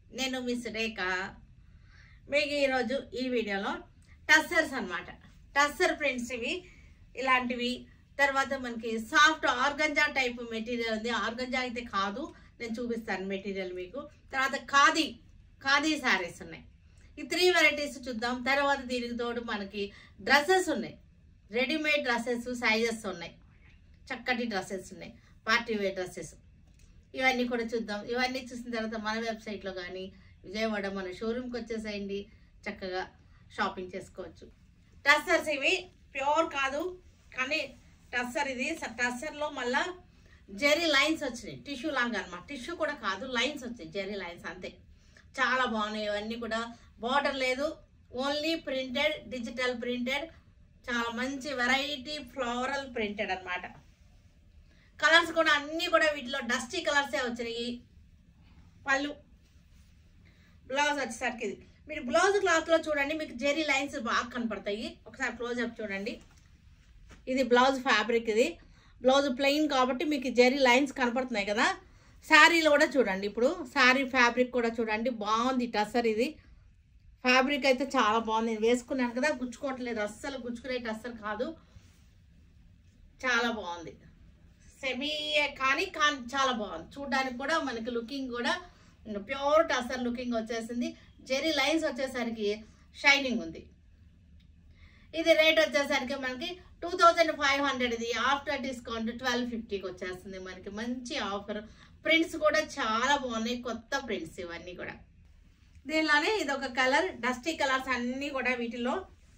నేను మిస్ రేఖ. మీకు ఈరోజు ఈ వీడియోలో టస్సర్స్ అన్నమాట. టస్సర్ ప్రింట్స్ ఇవి ఇలాంటివి. తర్వాత మనకి సాఫ్ట్ ఆర్గంజా టైప్ మెటీరియల్ ఉంది. ఆర్గంజా అయితే కాదు, నేను చూపిస్తాను మెటీరియల్ మీకు. తర్వాత ఖాదీ శారీస్ ఉన్నాయి. ఈ 3 వెరైటీస్ చూద్దాం. తర్వాత దీనికి తోడు మనకి డ్రెస్సెస్ ఉన్నాయి, రెడీమేడ్ డ్రెస్సెస్ సైజెస్ ఉన్నాయి, చక్కటి డ్రెస్సెస్ ఉన్నాయి, పార్టీ వేర్ డ్రెస్సెస్. ఇవన్నీ కూడా చూద్దాం. ఇవన్నీ చూసిన తర్వాత మన వెబ్సైట్లో కానీ విజయవాడ మన షోరూమ్కి వచ్చేసేయండి, చక్కగా షాపింగ్ చేసుకోవచ్చు. టస్సర్స్ ఇవి ప్యూర్ కాదు, కానీ టస్సర్ ఇది. టస్సర్లో మళ్ళా జెరీ లైన్స్ వచ్చినాయి, టిష్యూ లాగా అనమాట. టిష్యూ కూడా కాదు, లైన్స్ వచ్చాయి, జెరీ లైన్స్ అంతే. చాలా బాగున్నాయి. ఇవన్నీ కూడా బార్డర్ లేదు, ఓన్లీ ప్రింటెడ్, డిజిటల్ ప్రింటెడ్. చాలా మంచి వెరైటీ ఫ్లోరల్ ప్రింటెడ్ అన్నమాట. కలర్స్ కూడా అన్నీ కూడా వీటిలో డస్టీ కలర్సే వచ్చినాయి. పళ్ళు, బ్లౌజ్ వచ్చేసరికి ఇది మీరు బ్లౌజ్ క్లాత్లో చూడండి, మీకు జెరీ లైన్స్ బాగా కనపడతాయి. ఒకసారి క్లోజ్అప్ చూడండి. ఇది బ్లౌజ్ ఫ్యాబ్రిక్. ఇది బ్లౌజ్ ప్లెయిన్ కాబట్టి మీకు జెరీ లైన్స్ కనపడుతున్నాయి కదా. శారీలో కూడా చూడండి, ఇప్పుడు శారీ ఫ్యాబ్రిక్ కూడా చూడండి, బాగుంది. టస్సర్ ఇది ఫ్యాబ్రిక్ అయితే చాలా బాగుంది. నేను వేసుకున్నాను కదా, గుచ్చుకోవట్లేదు, అస్సలు గుచ్చుకునే టస్సర్ కాదు, చాలా బాగుంది. సెమీ కానీ చాలా బాగుంది చూడడానికి కూడా. మనకి లుకింగ్ కూడా ప్యూర్ టస్సర్ లుకింగ్ వచ్చేసింది. జెరీ లైన్స్ వచ్చేసరికి షైనింగ్ ఉంది. ఇది రేట్ వచ్చేసరికి మనకి 2500. ఇది ఆఫ్టర్ డిస్కౌంట్ 1250కి వచ్చేస్తుంది మనకి. మంచి ఆఫర్. ప్రింట్స్ కూడా చాలా బాగున్నాయి, కొత్త ప్రింట్స్ ఇవన్నీ కూడా. దీనిలోనే ఇది ఒక కలర్, డస్టీ కలర్స్ అన్నీ కూడా వీటిలో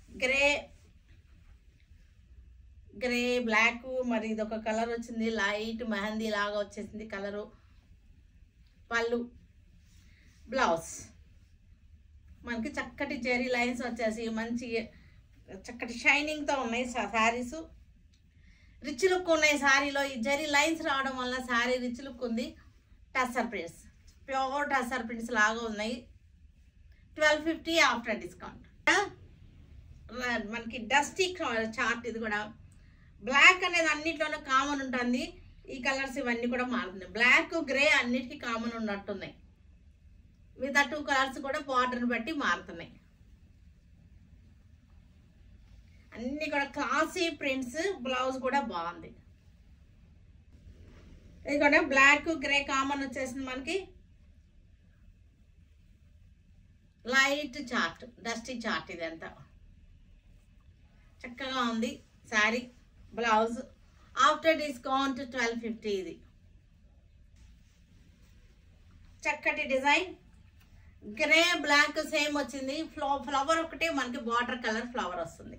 గ్రే బ్లాక్, మరి ఇది ఒక కలర్ వచ్చింది, లైట్ మెహందీ లాగా వచ్చేసింది కలరు. పళ్ళు, బ్లౌజ్ మనకి చక్కటి జెరీ లైన్స్ వచ్చేసి మంచి చక్కటి షైనింగ్తో ఉన్నాయి శారీస్. రిచ్ లుక్ ఉన్నాయి శారీలో. ఈ జెరీ లైన్స్ రావడం వల్ల శారీ రిచ్ లుక్ ఉంది. Tussar prints, pure tussar prints లాగా ఉన్నాయి. 1250 ఆఫ్టర్ డిస్కౌంట్. మనకి డస్టీ చార్ట్. ఇది కూడా బ్లాక్ అనేది అన్నిట్లోనూ కామన్ ఉంటుంది. ఈ కలర్స్ ఇవన్నీ కూడా మారుతున్నాయి. బ్లాక్, గ్రే అన్నిటికీ కామన్ ఉన్నట్టున్నాయి. మిగతా 2 కలర్స్ కూడా బార్డర్ని బట్టి మారుతున్నాయి. అన్నీ కూడా క్లాసీ ప్రింట్స్. బ్లౌజ్ కూడా బాగుంది. ఇది కూడా బ్లాక్, గ్రే కామన్ వచ్చేసింది మనకి. Light chart, dusty chart. ఇదంతా చక్కగా ఉంది శారీ. Blouse after discount 1250. ఇది చక్కటి డిజైన్. గ్రే బ్లాక్ సేమ్ వచ్చింది. ఫ్లవర్ ఒకటే మనకి బార్డర్ కలర్ ఫ్లవర్ వస్తుంది.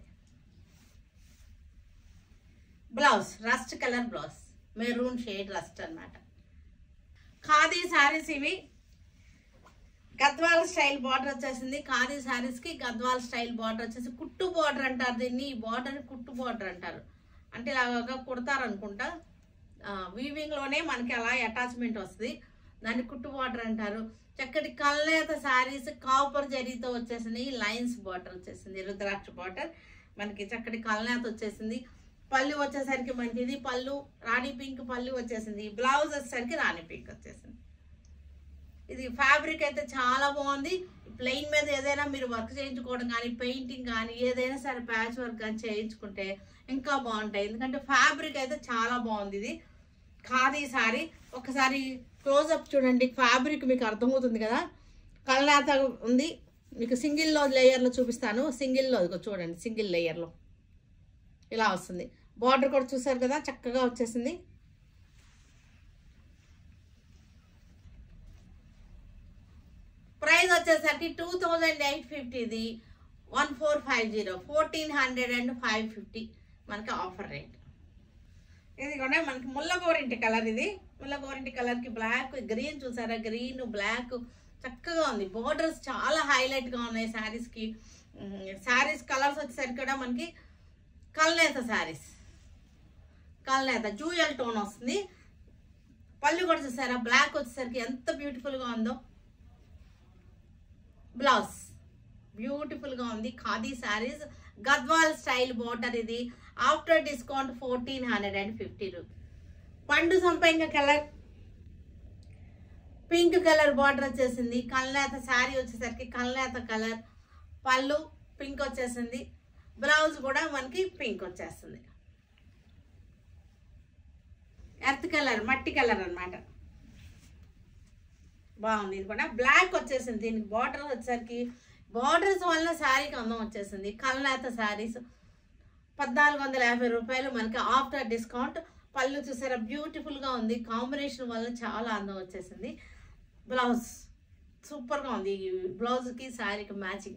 Blouse rust colour blouse, maroon shade rust అన్నమాట. ఖాదీ శారీస్ ఇవి. గద్వాల్ స్టైల్ బార్డర్ వచ్చేసింది. ఖాదీ శారీస్కి గద్వాల్ స్టైల్ బార్డర్ వచ్చేసి కుట్టు బార్డర్ అంటారు దీన్ని. ఈ బార్డర్ కుట్టు బార్డర్ అంటారు. అంటే ఇలాగా కుడతారు అనుకుంటా. వీవింగ్లోనే మనకి అలా అటాచ్మెంట్ వస్తుంది, దాన్ని కుట్టు బార్డర్ అంటారు. చక్కటి కల్నేత శారీస్ కాపర్ జరీతో వచ్చేసింది. లైన్స్ బార్డర్ వచ్చేసింది, రుద్రాక్ష బార్డర్ మనకి. చక్కటి కల్నేత వచ్చేసింది. పళ్ళు వచ్చేసరికి మంచిది. పళ్ళు రాణి పింక్ పళ్ళు వచ్చేసింది. బ్లౌజ్ వచ్చేసరికి రాణి పింక్ వచ్చేసింది. ఇది ఫ్యాబ్రిక్ అయితే చాలా బాగుంది. ప్లెయిన్ మీద ఏదైనా మీరు వర్క్ చేయించుకోవడం కానీ, పెయింటింగ్ కానీ, ఏదైనా సరే ప్యాచ్ వర్క్ కానీ చేయించుకుంటే ఇంకా బాగుంటాయి. ఎందుకంటే ఫ్యాబ్రిక్ అయితే చాలా బాగుంది. ఇది ఖాదీ శారీ. ఒకసారి క్లోజప్ చూడండి, ఫ్యాబ్రిక్ మీకు అర్థమవుతుంది కదా. కల్నేత ఉంది. మీకు సింగిల్లో లేయర్లో చూపిస్తాను. సింగిల్లో చూడండి, సింగిల్ లేయర్లో ఇలా వస్తుంది. బార్డర్ కూడా చూసారు కదా, చక్కగా వచ్చేసింది. ప్రైస్ వచ్చేసరికి 2850. ఇది 1450, 1450 మనకి ఆఫర్ రేట్. ఇది కూడా మనకి ముల్లగోరింటి కలర్. ఇది ముల్లగోరింటి కలర్కి బ్లాక్, గ్రీన్ చూసారా, గ్రీన్ బ్లాక్ చక్కగా ఉంది. బోర్డర్స్ చాలా హైలైట్గా ఉన్నాయి శారీస్కి. శారీస్ కలర్స్ వచ్చేసరికి కూడా మనకి కల్నేత శారీస్, కల్నేత జూయల్ టోన్ వస్తుంది. పళ్ళు కూడా చూసారా, బ్లాక్ వచ్చేసరికి ఎంత బ్యూటిఫుల్గా ఉందో. బ్లౌజ్ బ్యూటిఫుల్గా ఉంది. Khadi saris, Gadwal style border. ఇది ఆఫ్టర్ డిస్కౌంట్ 1450 రూపీస్. పండు సంపంగ కలర్, పింక్ కలర్ బార్డర్ వచ్చేసింది. కల్నేత శారీ వచ్చేసరికి కల్నేత కలర్, పళ్ళు పింక్ వచ్చేసింది, బ్లౌజ్ కూడా మనకి పింక్ వచ్చేస్తుంది. ఎర్త్ కలర్, మట్టి కలర్ అన్నమాట. బాగుంది. ఇది కూడా బ్లాక్ వచ్చేసింది. దీనికి బార్డర్ వచ్చేసరికి బార్డర్స్ వల్ల శారీకి అందం వచ్చేసింది. కల్నేత శారీస్ 1450 రూపాయలు మనకి ఆఫ్టర్ డిస్కౌంట్. పళ్ళు చూసారా బ్యూటిఫుల్గా ఉంది. కాంబినేషన్ వల్ల చాలా అందం వచ్చేసింది. బ్లౌజ్ సూపర్గా ఉంది. ఈ బ్లౌజ్కి శారీకి మ్యాచింగ్.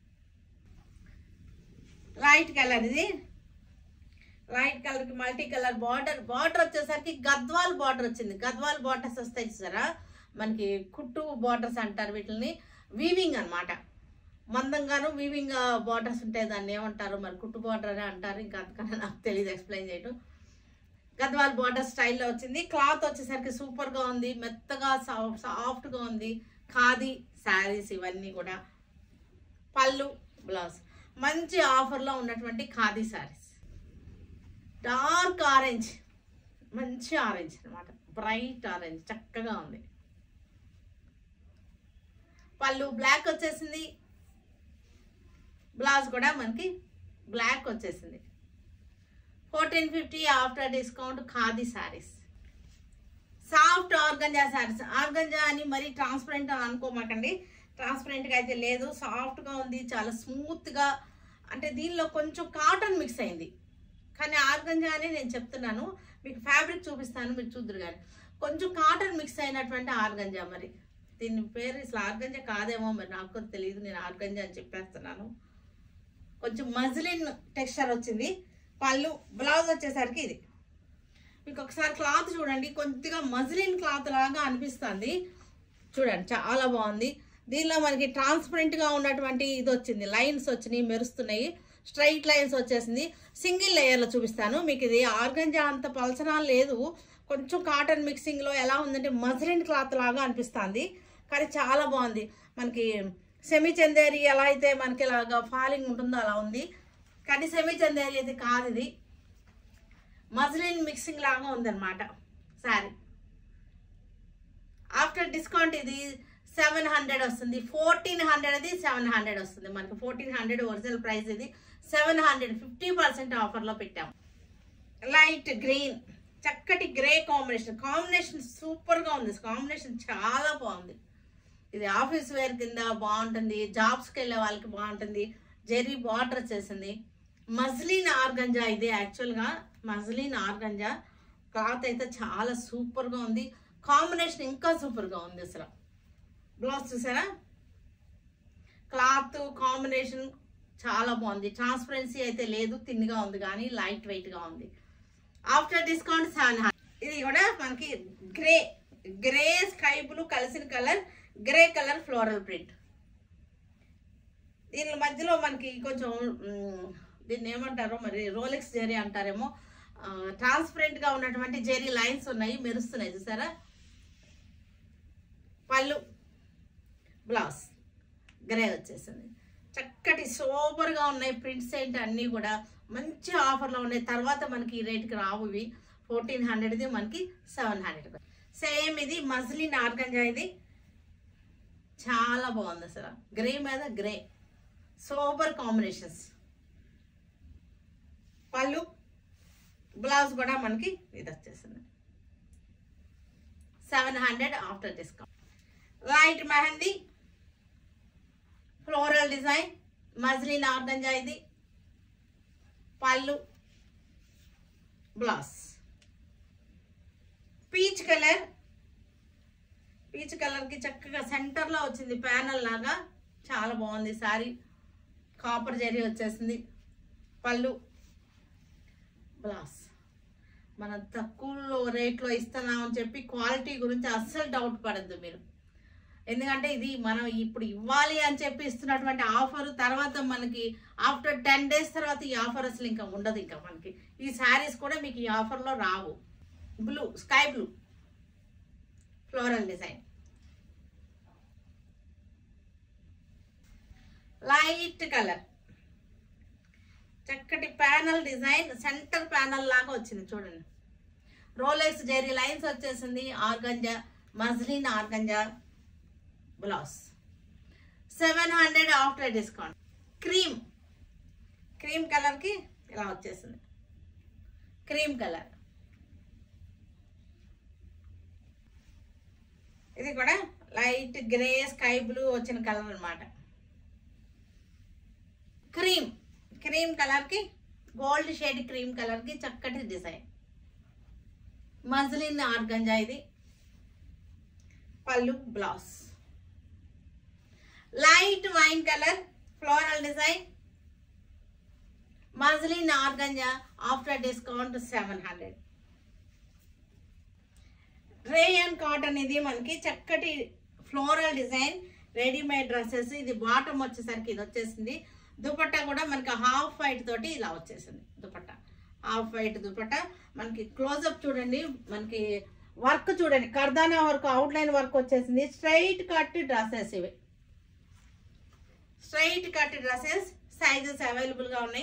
లైట్ కలర్, ఇది లైట్ కలర్కి మల్టీ కలర్ బార్డర్. బార్డర్ వచ్చేసరికి గద్వాల్ బార్డర్ వచ్చింది. గద్వాల్ బార్డర్స్ వస్తాయి చూసారా, మనకి కుట్టు బార్డర్స్ అంటారు వీటిని. వీవింగ్ అనమాట. మందంగాను వీవింగ్ బార్డర్స్ ఉంటాయి. దాన్ని ఏమంటారు మరి, కుట్టు బార్డర్ అని అంటారు. ఇంకా అంతకన్నా నాకు తెలియదు ఎక్స్ప్లెయిన్ చేయడం. గద్వాల్ బార్డర్ స్టైల్లో వచ్చింది. క్లాత్ వచ్చేసరికి సూపర్గా ఉంది. మెత్తగా సాఫ్ట్గా ఉంది. ఖాదీ శారీస్ ఇవన్నీ కూడా. పళ్ళు, బ్లౌజ్ మంచి ఆఫర్లో ఉన్నటువంటి ఖాదీ శారీస్. డార్క్ ఆరెంజ్, మంచి ఆరెంజ్ అనమాట. బ్రైట్ ఆరెంజ్ చక్కగా ఉంది. పళ్ళు బ్లాక్ వచ్చేసింది. బ్లౌజ్ కూడా మనకి బ్లాక్ వచ్చేసింది. 1450 after discount khadi saris. Soft organza saris. Organza అని మరీ ట్రాన్స్పరెంట్ అనుకోమాకండి. ట్రాన్స్పరెంట్గా అయితే లేదు, సాఫ్ట్గా ఉంది. చాలా స్మూత్గా, అంటే దీనిలో కొంచెం కాటన్ మిక్స్ అయింది. కానీ ఆర్గంజా అని నేను చెప్తున్నాను. మీకు ఫ్యాబ్రిక్ చూపిస్తాను, మీరు చూద్దరు కానీ. కొంచెం కాటన్ మిక్స్ అయినటువంటి ఆర్గంజా. మరి దీని పేరు అసలు ఆర్గంజా కాదేమో, మరి నాకు తెలియదు. నేను ఆర్గంజా అని చెప్పేస్తున్నాను. కొంచెం మజ్లిన్ టెక్స్చర్ వచ్చింది. పళ్ళు, బ్లౌజ్ వచ్చేసరికి ఇది. మీకు ఒకసారి క్లాత్ చూడండి, కొద్దిగా మజ్లిన్ క్లాత్ లాగా అనిపిస్తుంది. చూడండి చాలా బాగుంది. దీనిలో మనకి ట్రాన్స్పరెంట్గా ఉన్నటువంటి ఇది వచ్చింది. లైన్స్ వచ్చినాయి, మెరుస్తున్నాయి. స్ట్రైట్ లైన్స్ వచ్చేసింది. సింగిల్ లేయర్లో చూపిస్తాను మీకు. ఇది ఆర్గంజా అంత పలచనా లేదు, కొంచెం కాటన్ మిక్సింగ్లో ఎలా ఉందంటే మజ్లిన్ క్లాత్ లాగా అనిపిస్తుంది. కానీ చాలా బాగుంది. మనకి సెమీ చందేరి ఎలా అయితే మనకి ఇలాగా ఫాలింగ్ ఉంటుందో అలా ఉంది. కానీ సెమీ చందేరి అయితే కాదు, ఇది మజ్లిన్ మిక్సింగ్ లాగా ఉందన్నమాట శారీ. ఆఫ్టర్ డిస్కౌంట్ ఇది 700 వస్తుంది. 1400 అది 700 వస్తుంది మనకి. 1400 ఒరిజినల్ ప్రైస్, ఇది 700 50% ఆఫర్లో పెట్టాము. లైట్ గ్రీన్, చక్కటి గ్రే కాంబినేషన్. కాంబినేషన్ సూపర్గా ఉంది. కాంబినేషన్ చాలా బాగుంది. ఇది ఆఫీస్ వేర్ కింద బాగుంటుంది, జాబ్స్కి వెళ్ళే వాళ్ళకి బాగుంటుంది. జెరీ బార్డర్ వచ్చేసింది. మజ్లిన్ ఆర్గంజా ఇది యాక్చువల్గా మజ్లిన్ ఆర్గంజా. క్లాత్ అయితే చాలా సూపర్గా ఉంది. కాంబినేషన్ ఇంకా సూపర్గా ఉంది అసలు. బ్లౌజ్ చూసారా, క్లాత్ కాంబినేషన్ చాలా బాగుంది. ట్రాన్స్పరెన్సీ అయితే లేదు, తిన్గా ఉంది కానీ లైట్ వెయిట్గా ఉంది. After discount 700. ఇది కూడా మనకి గ్రే స్కై బ్లూ కలిసిన colour, grey colour floral print. దీని మధ్యలో మనకి కొంచెం దీన్ని ఏమంటారో మరి, రోలెక్స్ జెరీ అంటారేమో. ట్రాన్స్పరెంట్గా ఉన్నటువంటి జెరీ లైన్స్ ఉన్నాయి, మెరుస్తున్నాయి చూసారా. పళ్ళు, బ్లౌజ్ గ్రే వచ్చేసింది. చక్కటి సూపర్గా ఉన్నాయి. ప్రింట్స్ ఏంటి అన్నీ కూడా మంచి ఆఫర్లో ఉన్నాయి. తర్వాత మనకి ఈ రేట్కి రావు ఇవి. 1400ది మనకి 700. సేమ్ ఇది మజ్లిన్ ఆర్గంజా. ఇది చాలా బాగుంది అసలు. గ్రే మీద గ్రే, సూపర్ కాంబినేషన్స్. పళ్ళు, బ్లౌజ్ కూడా మనకి ఇది వచ్చేసింది. 700 after discount. Light mehndi floral design, muslin organza. ఇది పళ్ళు, బ్లౌజ్. పీచ్ కలర్, పీచ్ కలర్కి చక్కగా సెంటర్లో వచ్చింది ప్యానల్ లాగా. చాలా బాగుంది సారీ. కాపర్ జరీ వచ్చేసింది. పళ్ళు, బ్లౌజ్. మనం తక్కువ రేట్లో ఇస్తున్నామని చెప్పి క్వాలిటీ గురించి అస్సలు డౌట్ పడద్దు మీరు. ఎందుకంటే ఇది మనం ఇప్పుడు ఇవ్వాలి అని చెప్పి ఇస్తున్నటువంటి ఆఫర్. తర్వాత మనకి ఆఫ్టర్ 10 days తర్వాత ఈ ఆఫర్ అసలు ఇంకా ఉండదు. ఇంకా మనకి ఈ శారీస్ కూడా మీకు ఈ ఆఫర్లో రావు. Blue, sky blue floral design. Light colour, చక్కటి ప్యానల్ డిజైన్. సెంటర్ ప్యానల్ లాగా వచ్చింది చూడండి. రోలెక్స్ జెరీ లైన్స్ వచ్చేసింది. Organza muslin organza blouse 700 after discount. Cream కలర్కి ఇలా వచ్చేసింది. క్రీమ్ కలర్ ఇది కూడా లైట్ గ్రే స్కై బ్లూ వచ్చిన కలర్ అన్నమాట. క్రీమ్ కలర్కి గోల్డ్ షేడ్ క్రీమ్ కలర్కి చక్కటి డిజైన్. మస్లిన్ ఆర్గంజా ఇది పళ్ళు blouse. Light wine colour floral design muslin organza after discount 700. Rayon cotton ఇది మనకి చక్కటి ఫ్లోరల్ డిజైన్ రెడీమేడ్ డ్రెస్సెస్. ఇది బాటమ్ వచ్చేసరికి ఇది వచ్చేసింది. దుపట్టా కూడా మనకి హాఫ్ వైట్ తోటి ఇలా వచ్చేసింది. Dupatta half white dupatta. మనకి క్లోజప్ చూడండి, మనకి వర్క్ చూడండి, కర్దానా వర్క్, అవుట్లైన్ వర్క్ వచ్చేసింది. స్ట్రైట్ కట్ డ్రెస్సెస్ ఇవి, స్ట్రైట్ కట్ డ్రెస్సెస్. సైజెస్ అవైలబుల్గా ఉన్నాయి.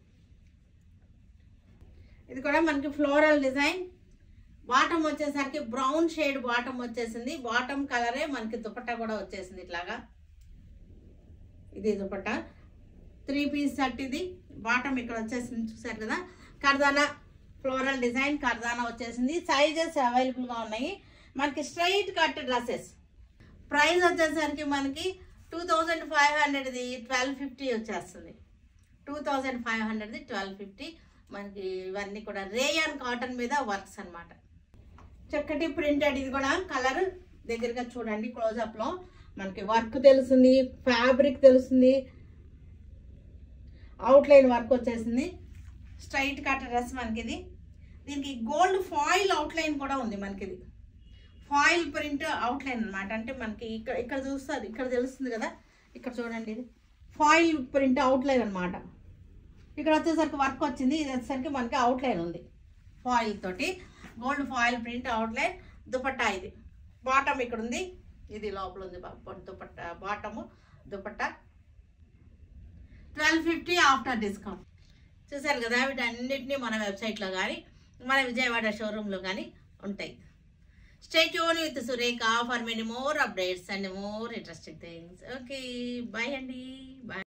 ఇది కూడా మనకి ఫ్లోరల్ డిజైన్. బాటమ్ వచ్చేసరికి బ్రౌన్ షేడ్ బాటమ్ వచ్చేసింది. బాటమ్ కలరే మనకి దుపట్టా కూడా వచ్చేసింది ఇట్లాగా. ఇది దుపట్టా 3 పీస్ సెట్. ఇది బాటమ్ ఇక్కడ వచ్చేసింది, చూసారు కదా. కర్దానా ఫ్లోరల్ డిజైన్ కర్దానా వచ్చేసింది. సైజెస్ అవైలబుల్గా ఉన్నాయి. మనకి స్ట్రైట్ కట్ డ్రెస్సెస్. ప్రైస్ వచ్చేసరికి మనకి 2500ది 1250 వచ్చేస్తుంది. 2500ది 1250. మనకి ఇవన్నీ కూడా రేయాన్ కాటన్ మీద వర్క్స్ అన్నమాట. చక్కటి ప్రింటెడ్. ఇది కూడా కలర్ దగ్గరగా చూడండి క్లోజప్లో. మనకి వర్క్ తెలుస్తుంది, ఫ్యాబ్రిక్ తెలుస్తుంది, అవుట్లైన్ వర్క్ వచ్చేసింది. స్ట్రైట్ కట్ డ్రెస్ మనకి ఇది. దీనికి గోల్డ్ ఫాయిల్ అవుట్లైన్ కూడా ఉంది మనకి. ఇది ఫాయిల్ ప్రింట్ అవుట్లైన్ అనమాట. అంటే మనకి ఇక్కడ చూస్తారు, ఇక్కడ తెలుస్తుంది కదా. ఇక్కడ చూడండి, ఇది ఫాయిల్ ప్రింట్ అవుట్లైన్ అనమాట. ఇక్కడ వచ్చేసరికి వర్క్ వచ్చింది. ఇది వచ్చేసరికి మనకి అవుట్లైన్ ఉంది ఫాయిల్ తోటి. Gold foil print outline. Dupatta ఇది బాటమ్ ఇక్కడ ఉంది, ఇది లోపల ఉంది dupatta. Bottom dupatta 1250 after discount. చూసారు కదా, వీటన్నిటినీ మన వెబ్సైట్లో కానీ మన విజయవాడ షోరూంలో కానీ ఉంటాయి. Stay tuned with Surekha for many more updates and more interesting things. Okay, bye Andy. Bye.